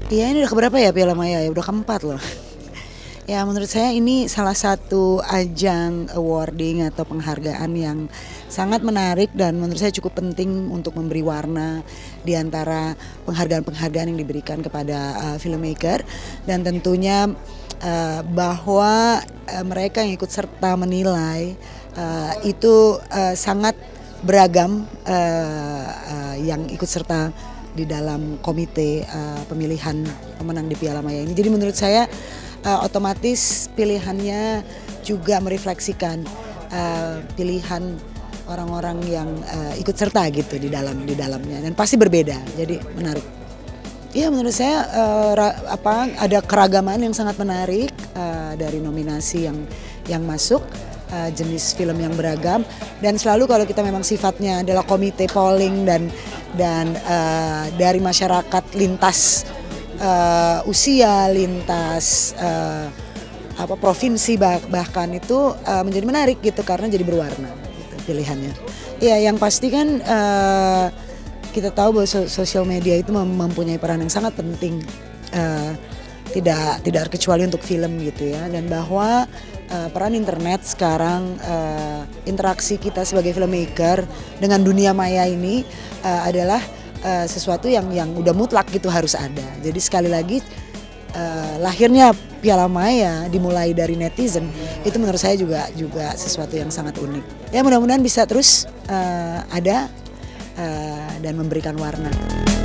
Iya, ini udah keberapa ya Piala Maya ya? Udah keempat loh. Ya menurut saya ini salah satu ajang awarding atau penghargaan yang sangat menarik dan menurut saya cukup penting untuk memberi warna di antara penghargaan-penghargaan yang diberikan kepada filmmaker, dan tentunya bahwa mereka yang ikut serta menilai itu sangat beragam, yang ikut serta di dalam komite pemilihan pemenang di Piala Maya ini. Jadi menurut saya otomatis pilihannya juga merefleksikan pilihan orang-orang yang ikut serta gitu di dalamnya, dan pasti berbeda. Jadi menarik. Iya, menurut saya ada keragaman yang sangat menarik dari nominasi yang masuk, jenis film yang beragam, dan selalu kalau kita memang sifatnya adalah komite polling dan dari masyarakat lintas usia, lintas provinsi bahkan itu menjadi menarik gitu karena jadi berwarna gitu pilihannya. Ya yang pasti kan kita tahu bahwa sosial media itu mempunyai peran yang sangat penting, tidak terkecuali untuk film gitu ya, dan bahwa peran internet sekarang, interaksi kita sebagai filmmaker dengan dunia maya ini adalah sesuatu yang udah mutlak gitu, harus ada. Jadi sekali lagi lahirnya Piala Maya dimulai dari netizen itu menurut saya juga sesuatu yang sangat unik. Ya mudah-mudahan bisa terus ada dan memberikan warna.